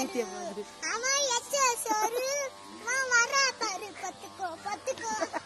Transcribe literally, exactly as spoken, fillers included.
பைத்தியம் மாதிரி. அவன் எச்ச சோறு நான் வரா பாரு பத்துக்கோ பத்துக்கோ